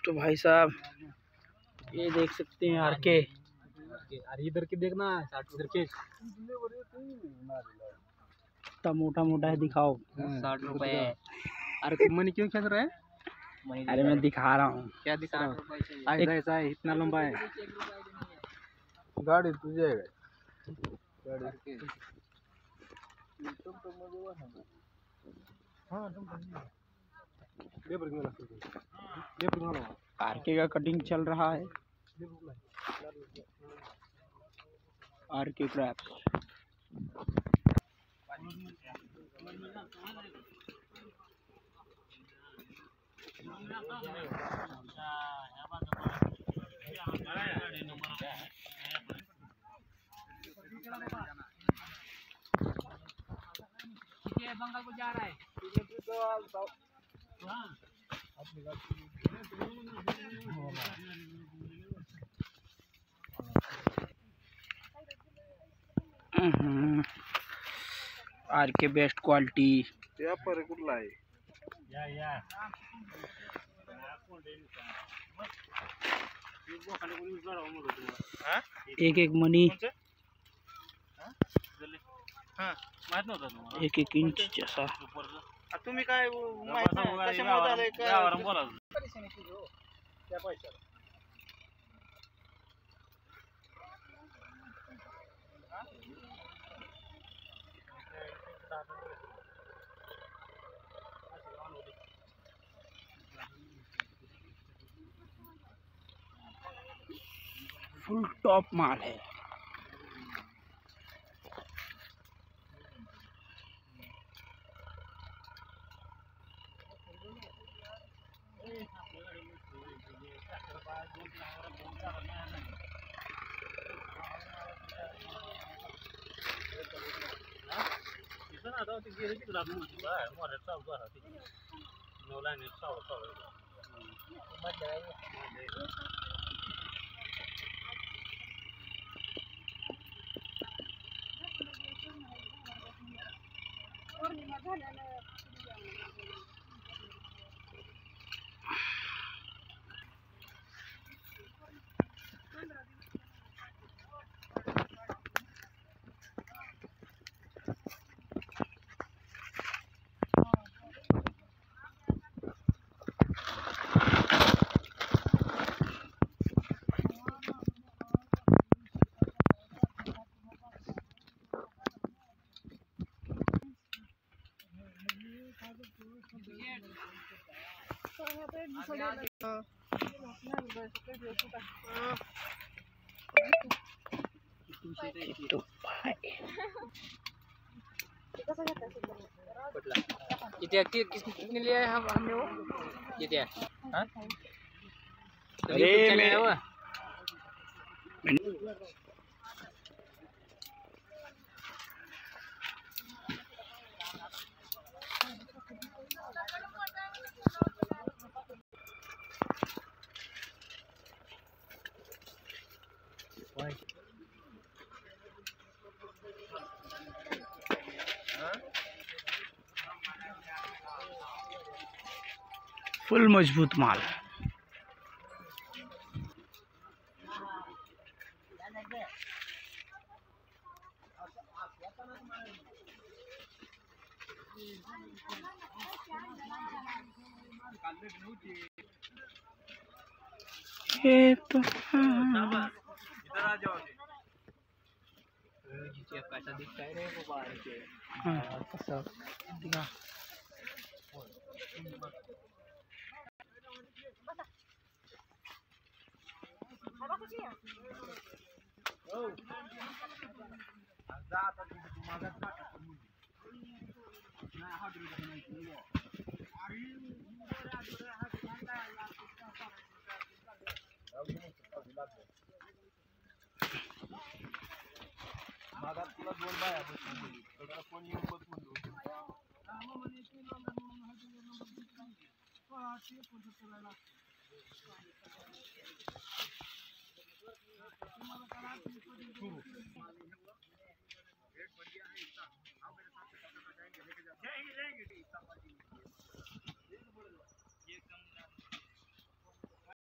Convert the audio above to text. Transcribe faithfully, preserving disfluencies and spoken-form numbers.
तो भाई साहब ये देख सकते हैं आर के। अरे इधर के देखना इधर के इतना मोटा मोटा है, दिखाओ। साठ रुपए। अरे मनी क्यों खेल रहा है? अरे मैं दिखा रहा हूँ। क्या दिखा रहा हूँ? ऐसा ऐसा है, इतना लंबा है। गाड़ी तुझे है। आर के का कटिंग चल रहा है। आर के क्रैप्स। बंगाल को जा रहा है। R K best quality. पर कुठला आहे? या या एक एक मनी एक एक इंच जैसा। तुम्ही काय माहित नाही कशामुळे झालंय काय? फुल टॉप माल है। तो कितने किसने लिया है हम हमने वो कितने हाँ? अरे मैं वो फुल मजबूत माल। ये तो हाँ। कैसा दिखता है रे वो बाहर के। हाँ, कैसा दिखा। मागात तुला दोन बाया बसवली त्याला कोण येऊन बस म्हणलो